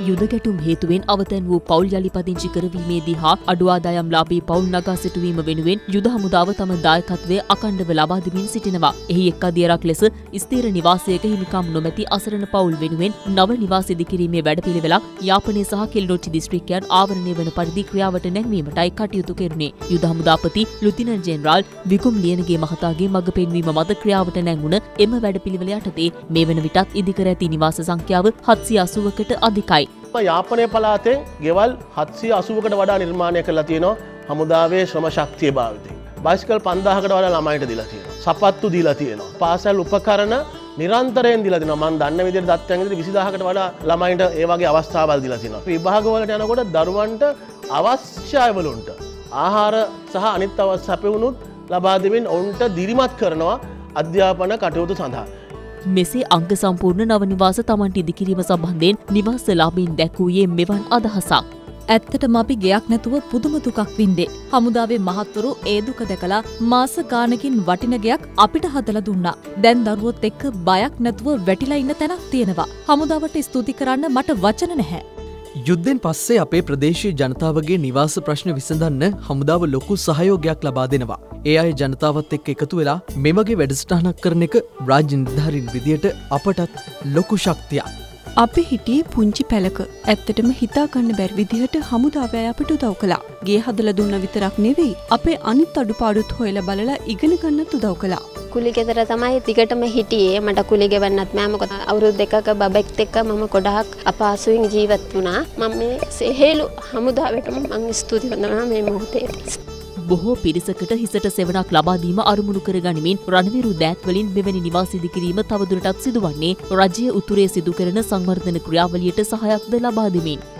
යුද ගැටුම් හේතුවෙන් අවතැන් වූ පවුල් යළි පදිංචි කරවීමේදී හා අඩු ආදායම්ලාභී පවුල් නගා සිටුවීම වෙනුවෙන් යුද හමුදාව තම දායකත්වය අඛණ්ඩව ලබා දෙමින් සිටිනවා. එහි එක් අදියරක් ලෙස ස්ථීර නිවාසයක හිමිකම් නොමැති අසරණ පවුල් වෙනුවෙන් නව නිවාස ඉදිකිරීමේ වැඩපිළිවෙලක් යාපනය සහ කිල්ඩොච්චි දිස්ත්‍රික්කයන් ආවරණය වන පරිදි ක්‍රියාවට නැංවීමටයි කටයුතු කෙරුණේ. යුද හමුදාපති ලුතිනන්ට් ජෙනරාල් විකුම් ලියනගේ මහතාගේ මඟ පෙන්වීම මත ක්‍රියාවට නැංවුණ එම වැඩපිළිවෙල යටතේ මේ වන විටත් ඉදිකර ඇති නිවාස සංඛ්‍යාව 780කට අධිකයි. යාපනය පළාතේ ගෙවල් 780කට වඩා නිර්මාණය කරලා තියෙනවා හමුදාවේ ශ්‍රම ශක්තිය භාවිතයෙන්. බයිසිකල් 5000කට වඩා ළමයින්ට දීලා තියෙනවා. සපත්තු දීලා තියෙනවා. පාසල් උපකරණ නිරන්තරයෙන් දීලා තියෙනවා. මම දන්න විදිහට දත්තයන් විදිහට 20000කට වඩා ළමයින්ට ඒ වගේ අවස්ථාවල් දීලා තියෙනවා. විභාගවලට යනකොට දරුවන්ට අවශ්‍ය අයවලුන්ට ආහාර සහ අනිත් අවශ්‍ය සැපයුණුත් ලබා දෙමින් ඔවුන්ට දිරිමත් කරනවා අධ්‍යාපන කටයුතු සඳහා. මෙසේ අංග සම්පූර්ණ නව නිවාස තමන්ට ඉදිකිරීම සම්බන්ධයෙන් නිවාසලාභීන් දැක්වූයේ මෙවන් අදහසක්. ඇත්තටම අපි ගෙයක් නැතුව පුදුම දුකක් වින්දේ. හමුදාවේ මහත්වරු ඒ දුක දැකලා මාස ගානකින් වටින ගෙයක් අපිට හදලා දුන්නා. දැන් දරුවොත් එක්ක බයක් නැතුව වැටිලා ඉන්න තැනක් තියෙනවා. හමුදාවට ස්තුති කරන්න මට වචන නැහැ. යුද්ධෙන් පස්සේ අපේ ප්‍රදේශීය ජනතාවගේ නිවාස ප්‍රශ්න විසඳන්න හමුදාව ලොකු සහයෝගයක් ලබා දෙනවා. ඒ අය ජනතාවත් එක්ක එකතු වෙලා මෙවගේ වැඩසටහනක් කරන එක රාජ්‍ය නිලධාරීන් විදියට අපටත් ලොකු ශක්තියක්. අපි හිටියේ පුංචි පැලක. ඇත්තටම හිතා ගන්න බැරි විදිහට හමුදාව අය අපිට උදව් කළා. ගේ හදලා දුන්න විතරක් නෙවෙයි අපේ අනිත් අඩුපාඩුත් හොයලා බලලා ඉගෙන ගන්නත් උදව් කළා. කුලි ගෙදර තමයි දිගටම හිටියේ. මට කුලි ගෙවන්නත් බෑ. මොකද අවුරුදු දෙකක බබෙක්ත් එක්ක මම ගොඩාක් අපහසුවෙන් ජීවත් වුණා. මම මේ සෙහෙළු හමුදාවටම මම ස්තුති කරනවා මේ මොහොතේ. බොහෝ පිරිසකට හිසට සෙවණක් ලබා දීම අරමුණු කර ගනිමින් රණවිරු දෑත් වලින් මෙවැනි නිවාස ඉදිකිරීම තවදුරටත් සිදුවන්නේ රජයේ උතුරේ සිදු කරන සංවර්ධන ක්‍රියාවලියට සහයක්ද ලබා දෙමින්.